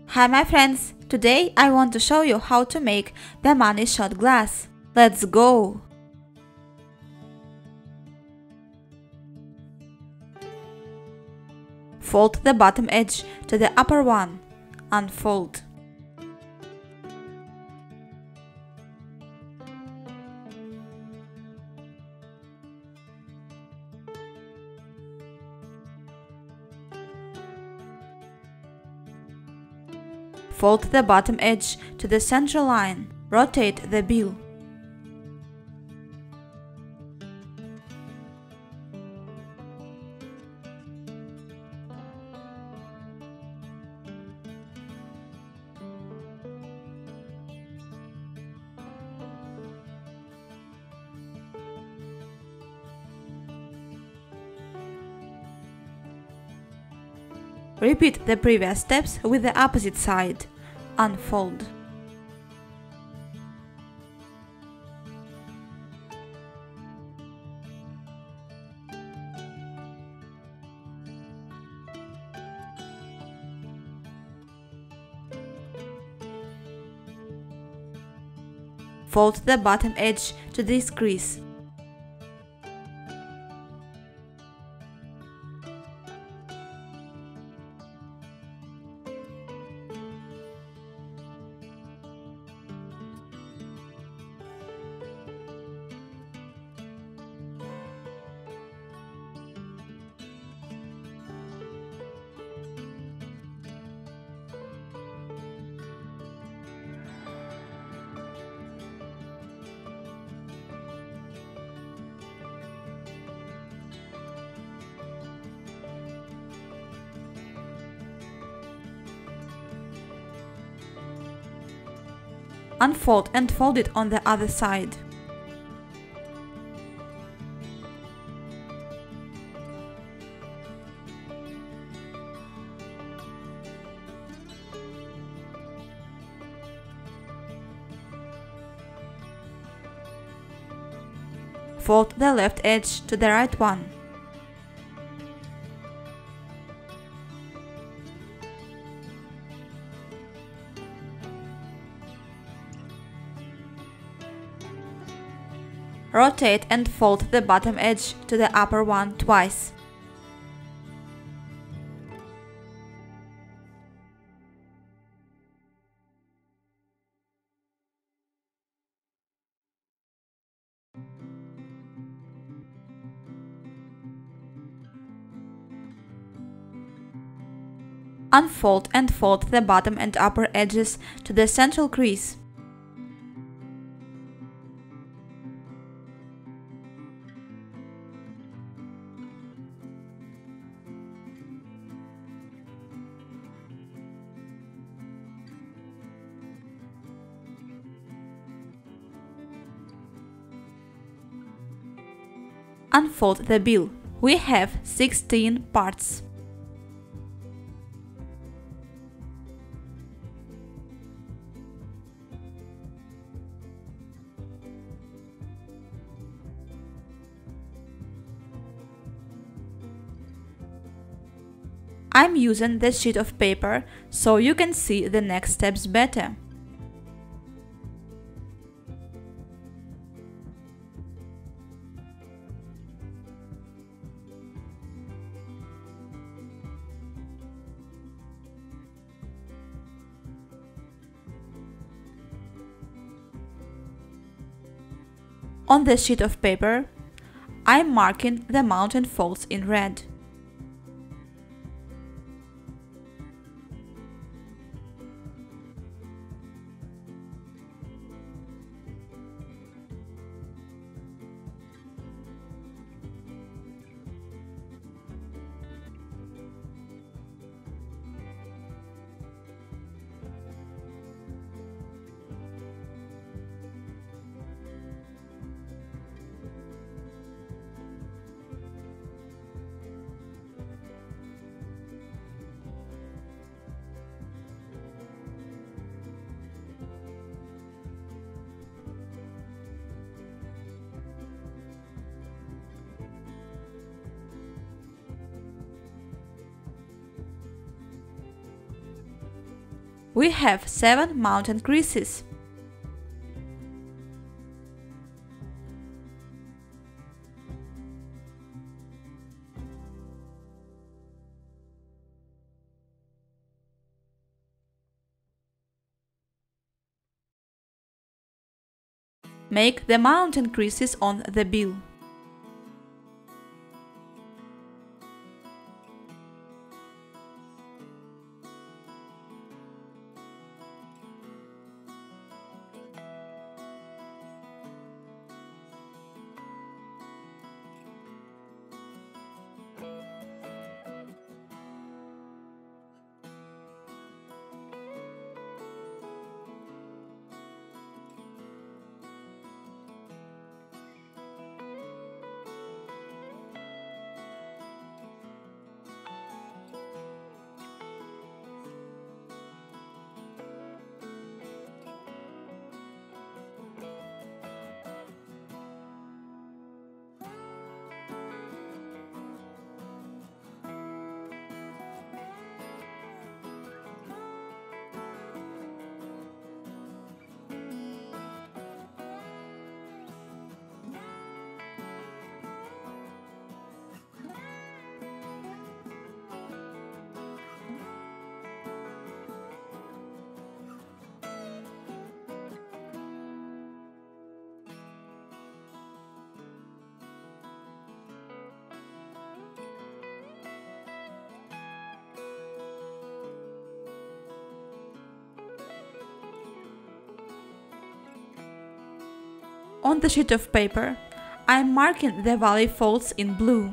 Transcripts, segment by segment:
Hi my friends, today I want to show you how to make the money shot glass. Let's go! Fold the bottom edge to the upper one. Unfold. Fold the bottom edge to the center line. Rotate the bill. Repeat the previous steps with the opposite side. Unfold. Fold the bottom edge to this crease. Unfold and fold it on the other side. Fold the left edge to the right one. Rotate and fold the bottom edge to the upper one twice. Unfold and fold the bottom and upper edges to the central crease. Unfold the bill. We have 16 parts. I'm using this sheet of paper so you can see the next steps better. On the sheet of paper, I'm marking the mountain folds in red. We have 7 mountain creases. Make the mountain creases on the bill. On the sheet of paper, I am marking the valley folds in blue.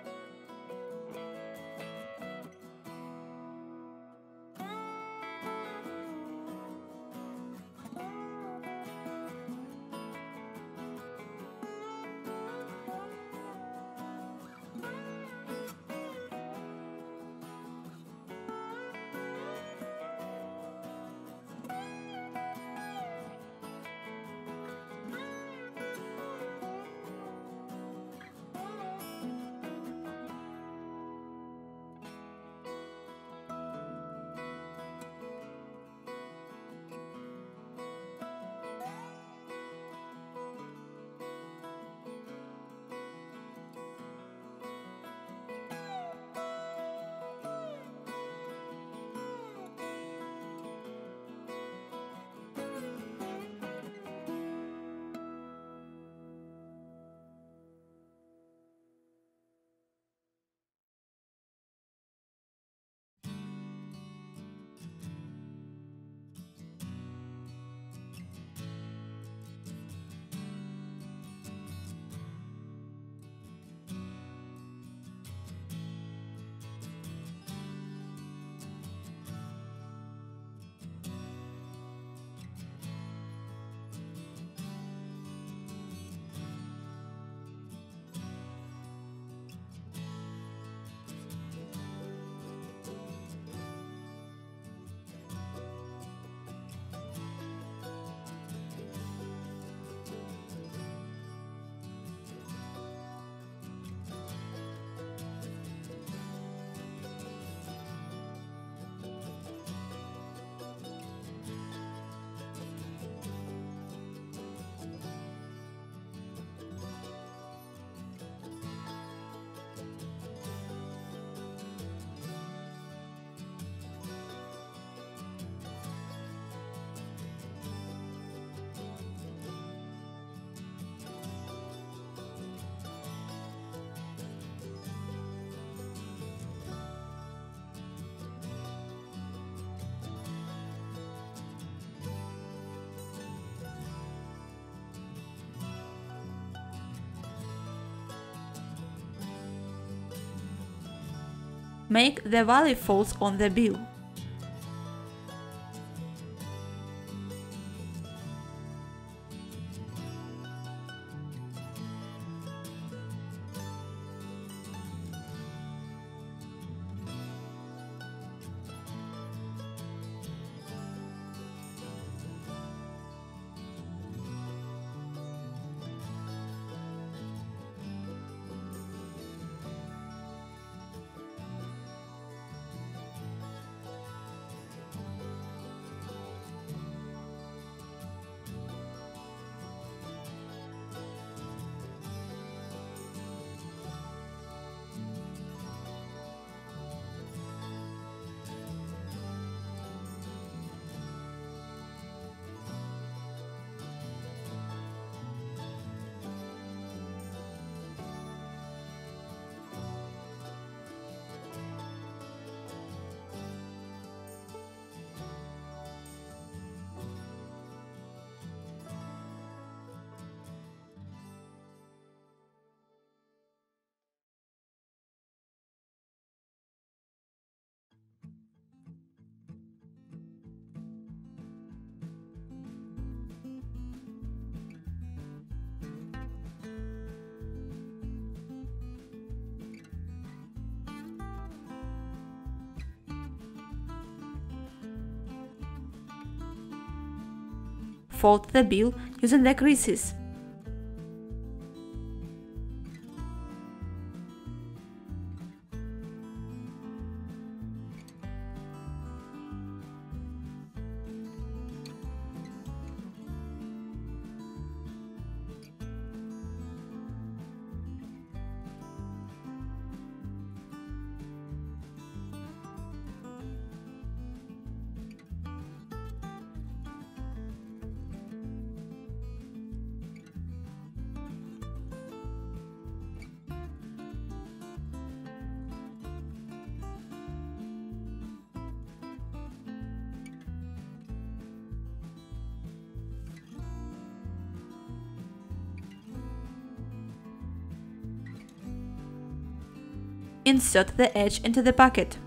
Make the valley folds on the bill. Fold the bill using the creases. Insert the edge into the pocket.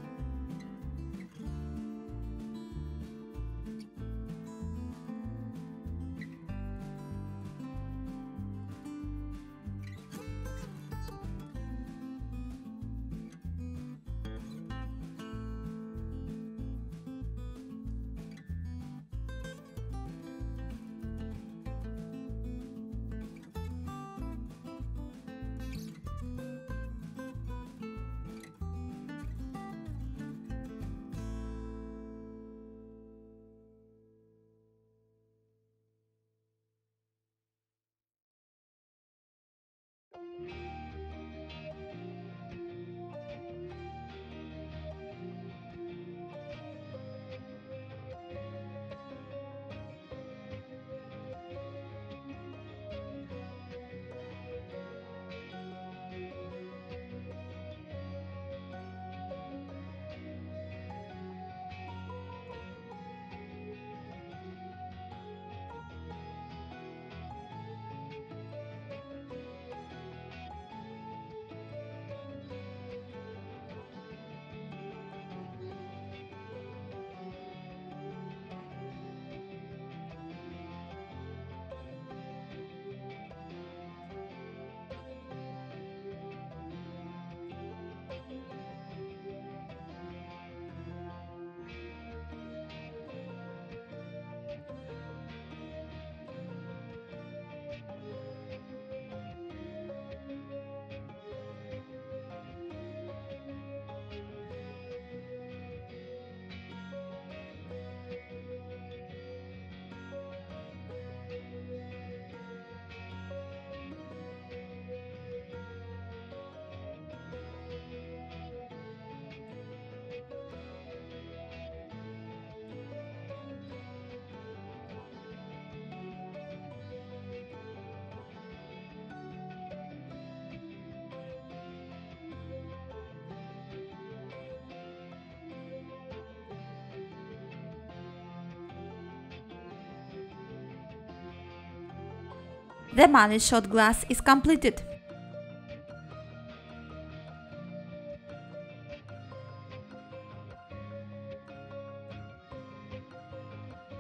The money shot glass is completed.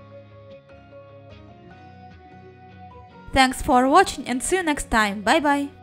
Thanks for watching and see you next time. Bye bye.